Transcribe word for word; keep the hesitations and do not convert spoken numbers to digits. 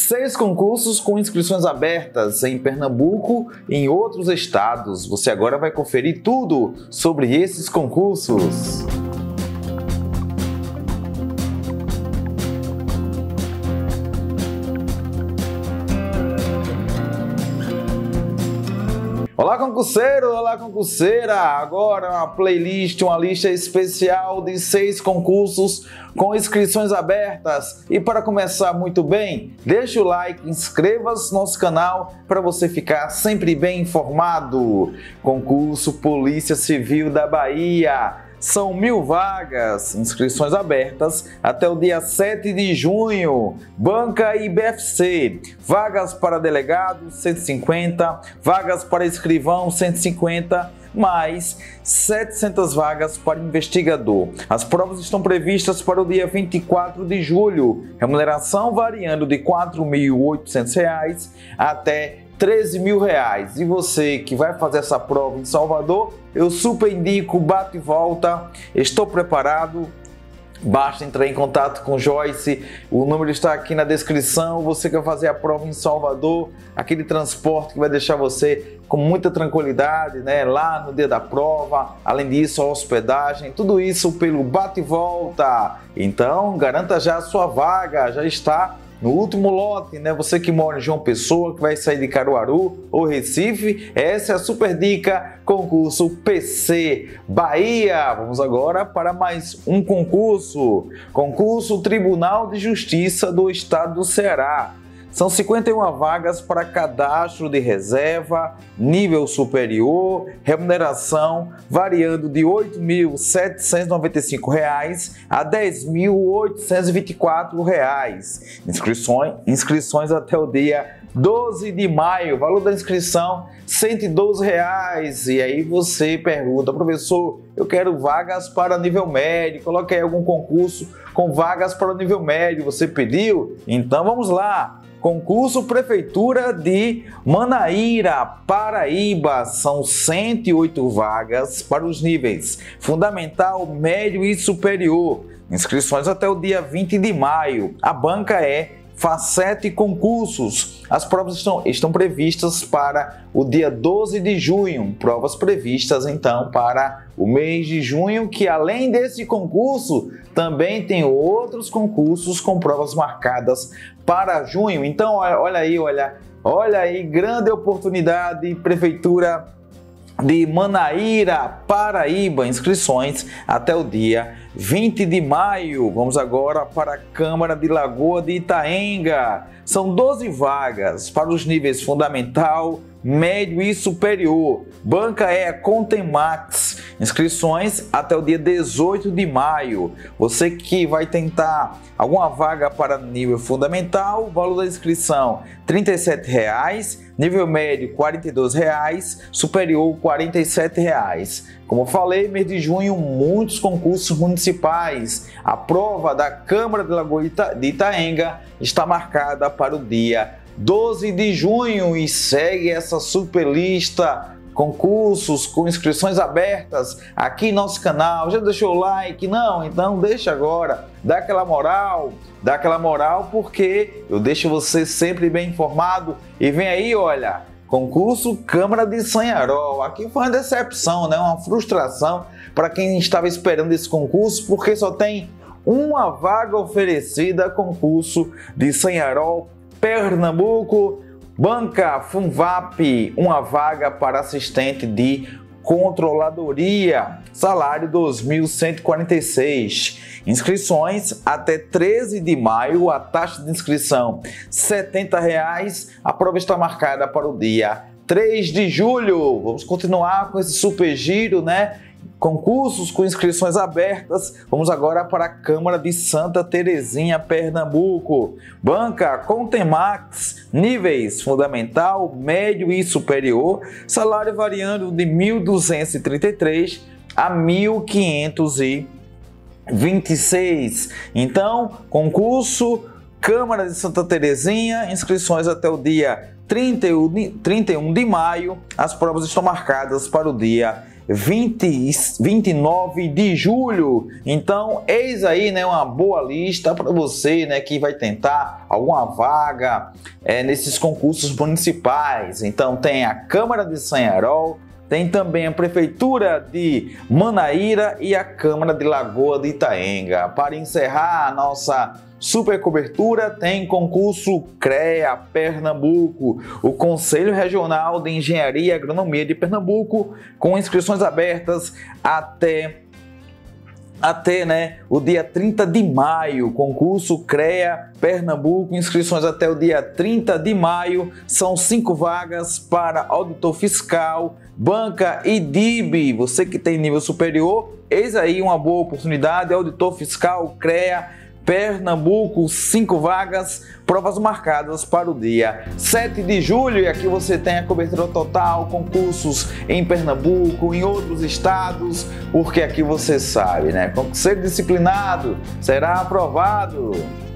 Seis concursos com inscrições abertas em Pernambuco e em outros estados. Você agora vai conferir tudo sobre esses concursos. Olá, concurseiro! Olá, concurseira! Agora uma playlist, uma lista especial de seis concursos com inscrições abertas. E para começar muito bem, deixa o like, inscreva-se no nosso canal para você ficar sempre bem informado. Concurso Polícia Civil da Bahia. São mil vagas, inscrições abertas até o dia sete de junho. Banca I B F C, vagas para delegado cento e cinquenta, vagas para escrivão cento e cinquenta, mais setecentas vagas para investigador. As provas estão previstas para o dia vinte e quatro de julho. Remuneração variando de quatro mil e oitocentos reais até treze mil reais. E você que vai fazer essa prova em Salvador, eu super indico, bate e volta, estou preparado. Basta entrar em contato com Joyce, o número está aqui na descrição. Você quer fazer a prova em Salvador, aquele transporte que vai deixar você com muita tranquilidade, né, lá no dia da prova. Além disso, a hospedagem, tudo isso pelo bate e volta. Então, garanta já a sua vaga, já está no último lote, né? Você que mora em João Pessoa, que vai sair de Caruaru ou Recife, essa é a super dica, concurso P C Bahia. Vamos agora para mais um concurso, concurso Tribunal de Justiça do Estado do Ceará. São cinquenta e uma vagas para cadastro de reserva, nível superior, remuneração variando de oito mil setecentos e noventa e cinco reais a dez mil oitocentos e vinte e quatro reais. Inscrições, inscrições até o dia doze de maio, valor da inscrição cento e doze reais. E aí você pergunta, professor, eu quero vagas para nível médio, coloque aí algum concurso com vagas para o nível médio, você pediu? Então vamos lá. Concurso Prefeitura de Manaíra, Paraíba. São cento e oito vagas para os níveis fundamental, médio e superior. Inscrições até o dia vinte de maio. A banca é Facete Concursos. As provas estão, estão previstas para o dia doze de junho. Provas previstas, então, para o mês de junho, que além desse concurso, também tem outros concursos com provas marcadas para junho. Então, olha aí, olha, olha aí, grande oportunidade, Prefeitura de Manaíra, Paraíba, inscrições até o dia vinte de maio. Vamos agora para a Câmara de Lagoa de Itaenga. São doze vagas para os níveis fundamental, médio e superior. Banca é a Contemax. Inscrições até o dia dezoito de maio. Você que vai tentar alguma vaga para nível fundamental, valor da inscrição trinta e sete reais, nível médio quarenta e dois reais, superior quarenta e sete reais. Como eu falei, mês de junho, muitos concursos municipais. A prova da Câmara de Lagoa de Itaenga está marcada para o dia doze de junho e segue essa super lista, concursos com inscrições abertas aqui no nosso canal. Já deixou o like? Não? Então deixa agora, dá aquela moral, dá aquela moral porque eu deixo você sempre bem informado. E vem aí, olha, concurso Câmara de Sanharol. Aqui foi uma decepção, né? Uma frustração para quem estava esperando esse concurso, porque só tem uma vaga oferecida, concurso de Sanharol, Pernambuco. Banca Funvap, uma vaga para assistente de controladoria, salário dois mil cento e quarenta e seis. Inscrições até treze de maio, a taxa de inscrição setenta reais. A prova está marcada para o dia três de julho. Vamos continuar com esse super giro, né? Concursos com inscrições abertas. Vamos agora para a Câmara de Santa Terezinha, Pernambuco. Banca Contemax, níveis fundamental, médio e superior, salário variando de mil duzentos e trinta e três a mil quinhentos e vinte e seis. Então, concurso Câmara de Santa Terezinha, inscrições até o dia trinta e um de maio. As provas estão marcadas para o dia vinte, vinte e nove de julho. Então, eis aí, né, uma boa lista para você, né, que vai tentar alguma vaga é, nesses concursos municipais. Então, tem a Câmara de Sanharol, tem também a Prefeitura de Manaíra e a Câmara de Lagoa de Itaenga. Para encerrar a nossa super cobertura, tem concurso CREA Pernambuco, o Conselho Regional de Engenharia e Agronomia de Pernambuco, com inscrições abertas até até né, o dia trinta de maio. Concurso CREA Pernambuco, inscrições até o dia trinta de maio. São cinco vagas para auditor fiscal, banca e D I B. Você que tem nível superior, eis aí uma boa oportunidade. Auditor fiscal CREA Pernambuco, cinco vagas, provas marcadas para o dia sete de julho. E aqui você tem a cobertura total, concursos em Pernambuco, em outros estados, porque aqui você sabe, né? Concurseiro disciplinado será aprovado.